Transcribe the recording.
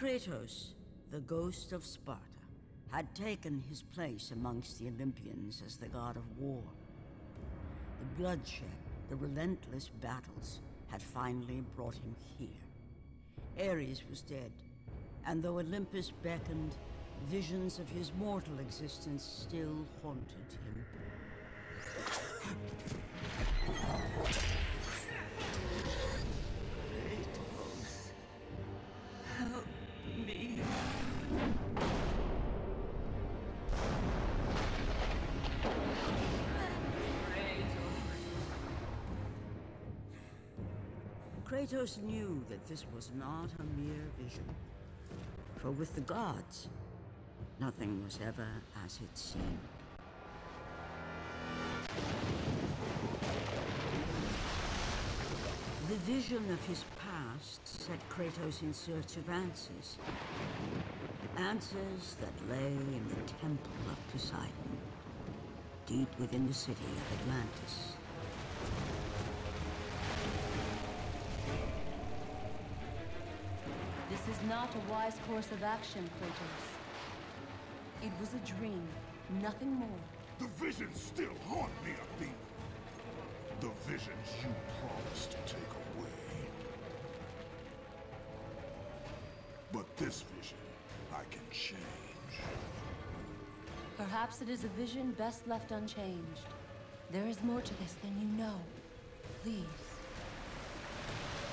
Kratos, the ghost of Sparta, had taken his place amongst the Olympians as the god of war. The bloodshed, the relentless battles, had finally brought him here. Ares was dead, and though Olympus beckoned, visions of his mortal existence still haunted him. Kratos, help me. Kratos knew that this was not a mere vision. For with the gods, nothing was ever as it seemed. The vision of his past set Kratos in search of answers. Answers that lay in the Temple of Poseidon, deep within the city of Atlantis. This is not a wise course of action, Kratos. It was a dream, nothing more. The visions still haunt me, Athena. The visions you promised to take away. But this vision, I can change. Perhaps it is a vision best left unchanged. There is more to this than you know. Please.